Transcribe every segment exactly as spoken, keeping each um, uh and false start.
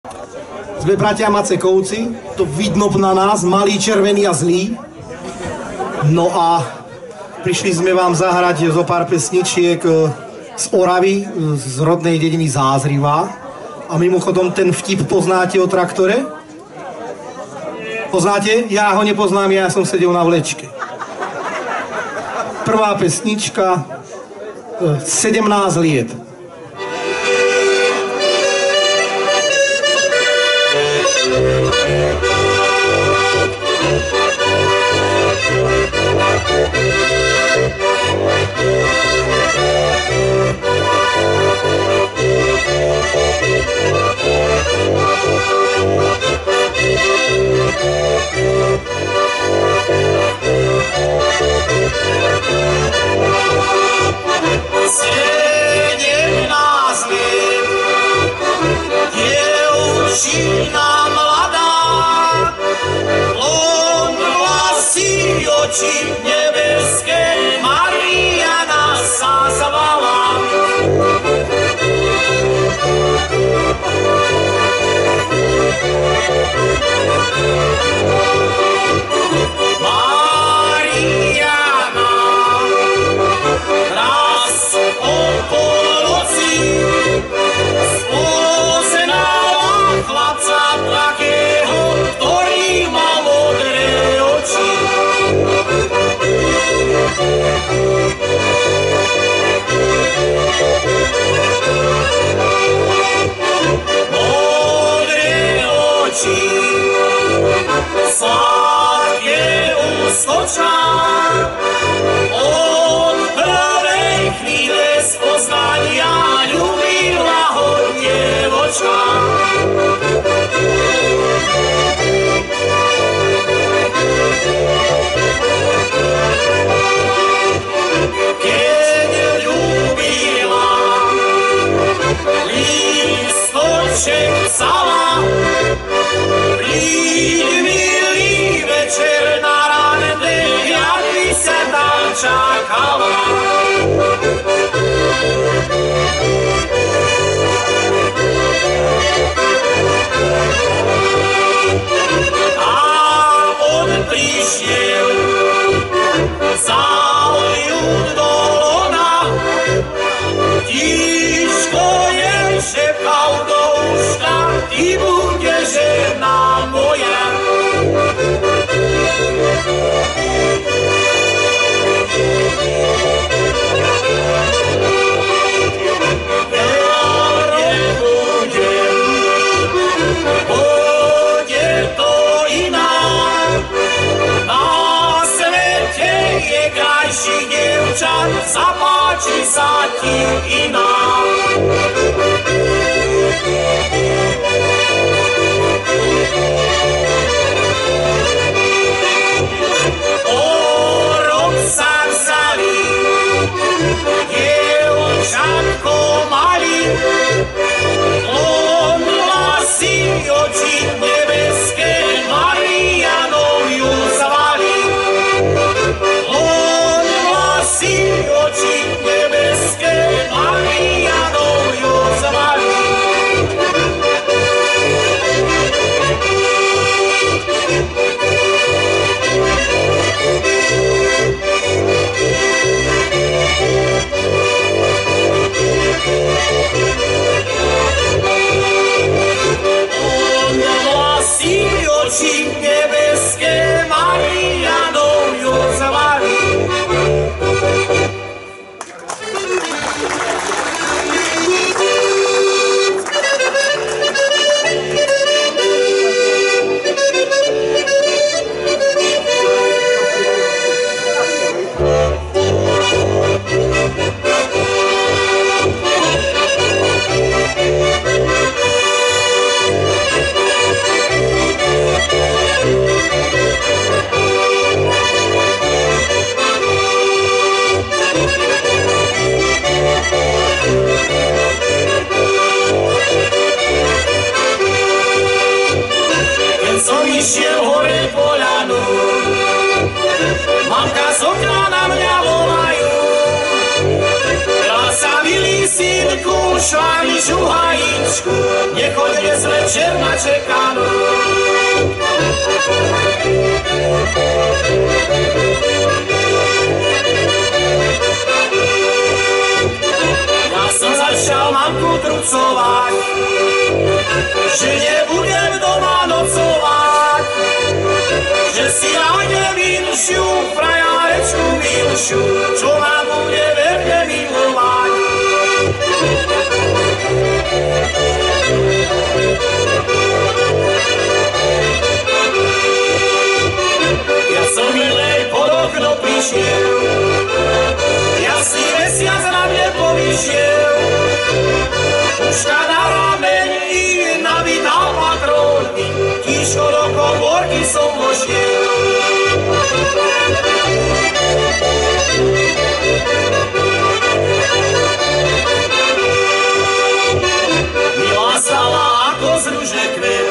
Sme bratia Macekovci, to vidno na nás, malí, červení a zlí. No a prišli sme vám zahrať zo pár pesničiek z Oravy, z rodnej dediny Zázriva. A mimochodom ten vtip poznáte o traktore? Poznáte? Ja ho nepoznám, ja som sedel na vlečke. Prvá pesnička, sedemnásť liet. Sedemnásť liet, dievčina mladá, blond vlasy, oči nebeské, Mariana sa zvala. Mariana raz o polonoci spoznala chlapca takého, ktorý mal modré oči. Modré oči, sladké ústočá, od prvej chvíle spoznania ľúbila ho dievočka. Keď ľúbila, lístoček vzala, príď milý večer na rande, jak by sa tam čakala. A on prišiel, vzal ju do lona, tiško jej šepkal do uška, ty budeš žena moja. Zapáči sa ti iná. O rok sa vzali, dievčatko malý, on vlasy, oči nebeské, Marianou ju zvali. On vlasy, oči nebeské, Marianou šváni žuhajíčku, nechoď dnes večer na čekanú. Ja som začal mamku trucovať, že nebudem doma nocovať, že si nájdem inšiu, frajárečku milšiu, čo ma bude verne milovať. Ja som milej pod okno prišiel, jasný mesiac na mne povyšiel, puška na rameni, nabitá patrónky, tížko do komórky som vošiel. Milá stala ako z ruže kvet,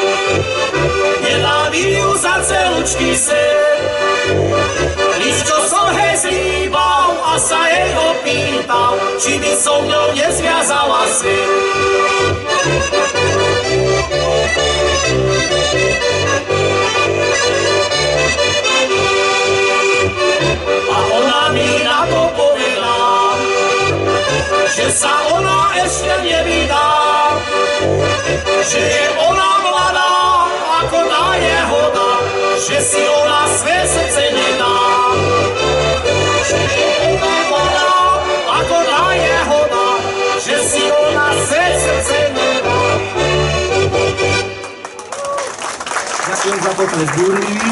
nedávim ju za celúčky sen. Liško som hej zlíbal a sa jej opýtal, či by so mňou nezviazala svet. A ona mi na to povedala, že sa ona ešte nevydá, že je ona mladá ako tá jehoda, že si ona své srdce nedá. Že je ona mladá ako tá jehoda, že si ona své srdce nedá. Ďakujem za potles Burlivý.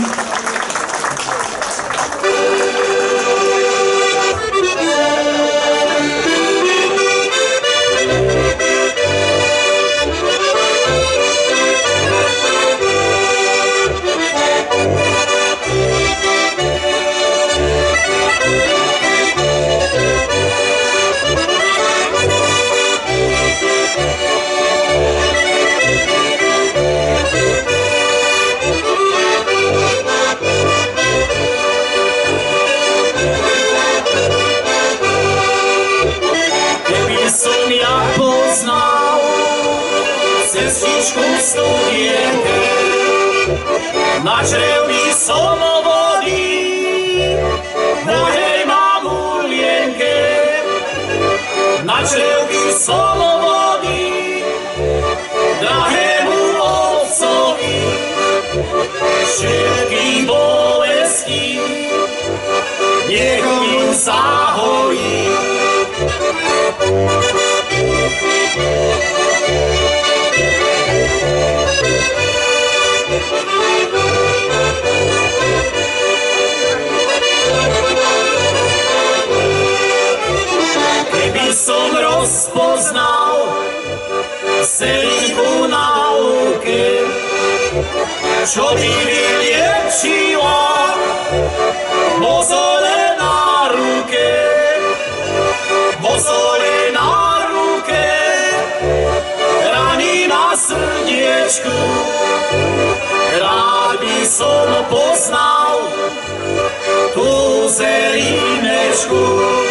Cestičku studienke, na črevy som vody, mojej mamulienke, na črevy som vody, drahému otcovi, všetky bolesti, nech im zahojí. Keby som rozpoznal selinku na lúke, čo by vyliečila mozole na ruke, mozole na ruke, rany na srdiečku, rád by som poznal tú zelinečku.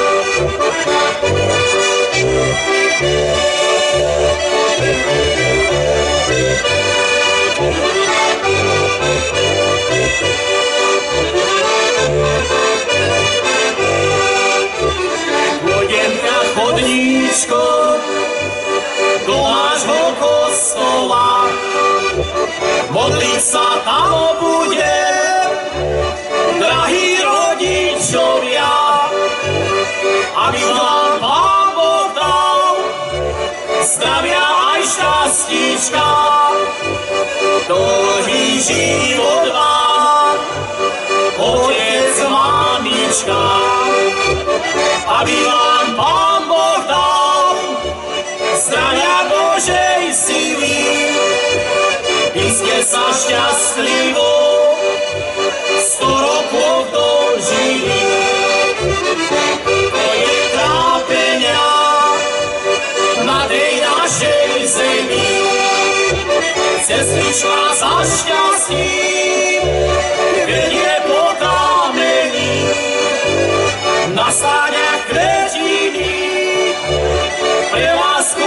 Pôjdem ťa chodníčko do nášho kostola, modliť sa tam budem, drahí rodičovia, aby vám Pán Boh dal zdravia aj šťastíčka, dlhý život vám, otec, mamička, aby vám Pán Boh dal zdravia Božej sily, by ste sa šťastlivo sto rokov dožili. To je trápenia na tej našej zemi, sestrička za šťastím, keď je po kameni, na sáňach kvetiny, pre vás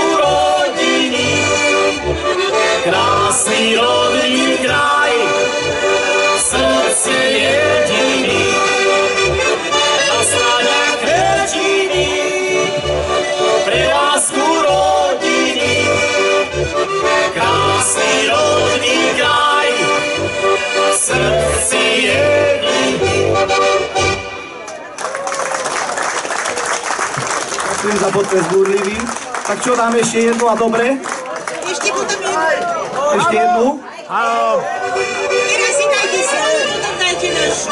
Ďakujem za potles búrlivý. Tak čo, dáme ešte jednu a dobre? Ešte potom jednu. Ešte jednu? Áno. Teraz si dajte svoju, potom dajte našu.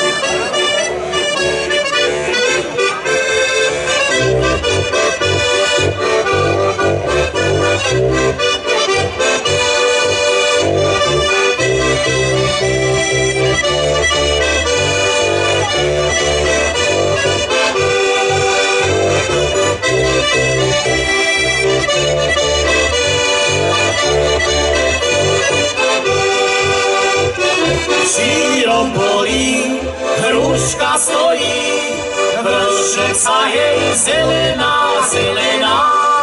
V šírom polí hruška stojí, vršek sa jej zelená, zelená.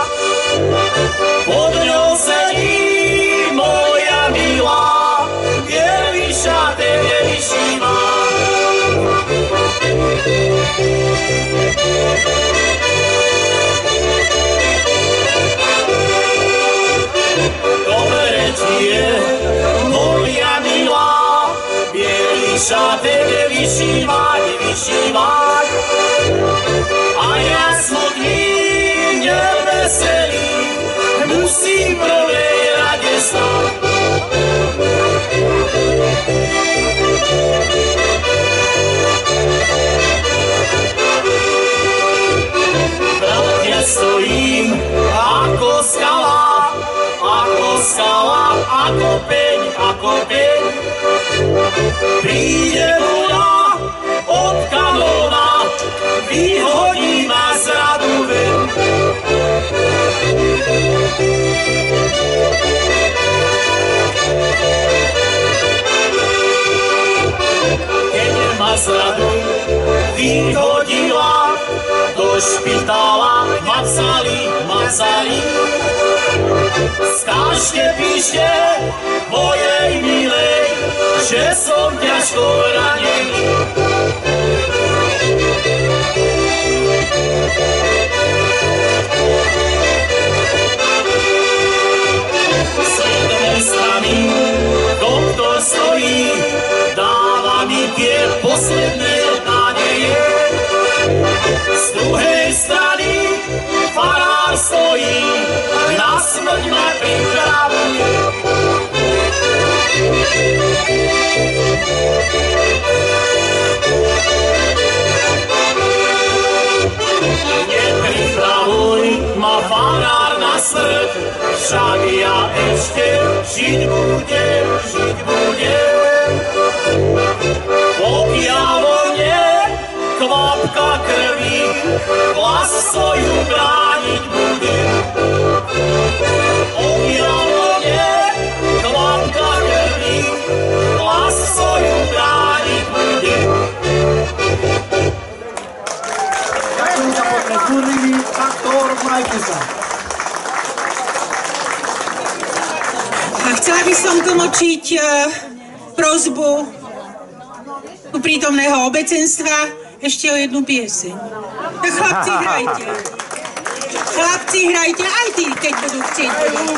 Pod ňou sedí moja milá, bieliša tebe vyšíva. Dobre ti je, moja milá, bieliša tebe vyšívať, vyšívať. A ja smutný, neveselý, musím prvej rade stať. Veľke stojím ako skala, ako skala, ako peň, ako peň. Príde voľa od kanóna, vyhodí ma z radu ven. Keď ma z radu vyhodila, do špitála ma vzali, ma vzali. Skážte, píšte mojej milej, že som ťažko ranený. Z jednej strany doktor stojí, dáva mi tie posledné nádeje. Z druhej strany farár stojí, na smrť ma pripravuje. Nepripravuj ma farár na smrť, však ja ešte žiť budem, žiť budem. Pokiaľ vo mne kvapka krvi, vlas svoju brániť budem. Pokiaľ vo mne kvapka krvi, vlas svoju brániť budem. Ďakujem za potles búrlivý. Takto, rozmajte sa. A chcela by som tlmočiť uh, prosbu u prítomného obecenstva ešte o jednu pieseň. Tak chlapci, hrajte. Chlapci, hrajte, aj tí, keď budú chcieť.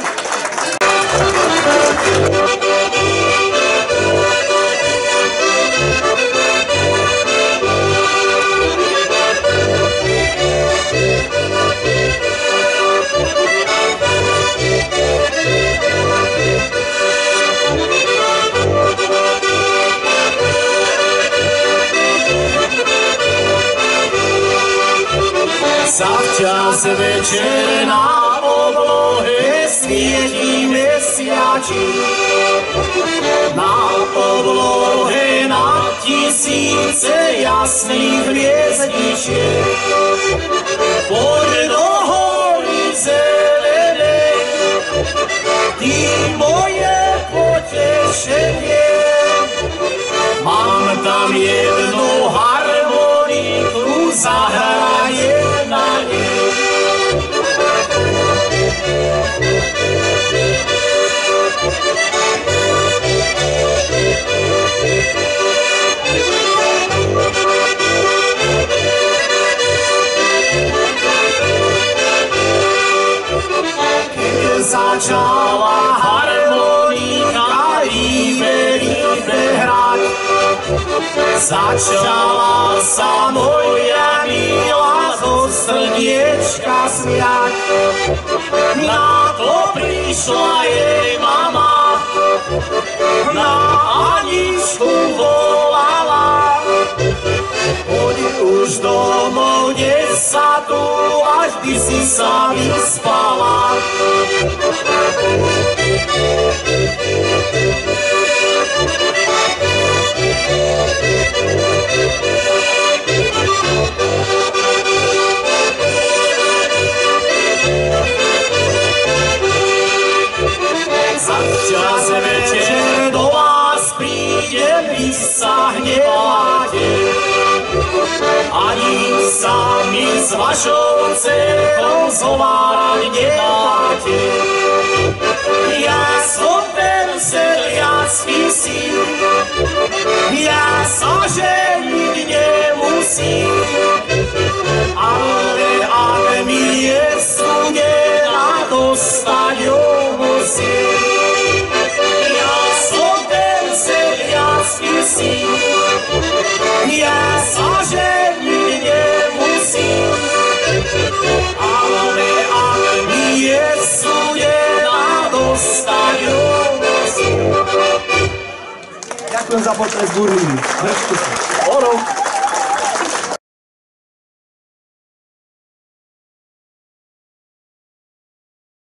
Zavčas večer na oblohe svietí mesiačik. Na oblohe na tisíce jasných hviezdičiek. Poď do hory zelenej, ty moje potešenie. Mám tam jednu harmoniku, zahraje na nej. Keď začala harmonika líbe, líbe hrať, Začala sa moja milá zo srdiečka smiať. Na to prišla jej mama, na Aničku volala. Poď už domov, dnes sa tu, až by si sa vyspala. Začas večer do vás prídem, vy sa hneváte, ani sa mi s vašou dcerou zhovárať nedáte. Ja som ten sedliacky syn, ja sa ženiť nemusím, ale ak mi je studená, dostať ju musím. Ja som ten sedliacky syn, ja sa ženiť nemusím, ale ak mi je studená, dostať ju musím. Ďakujem za potles Burlíny. Držte sa. Ono.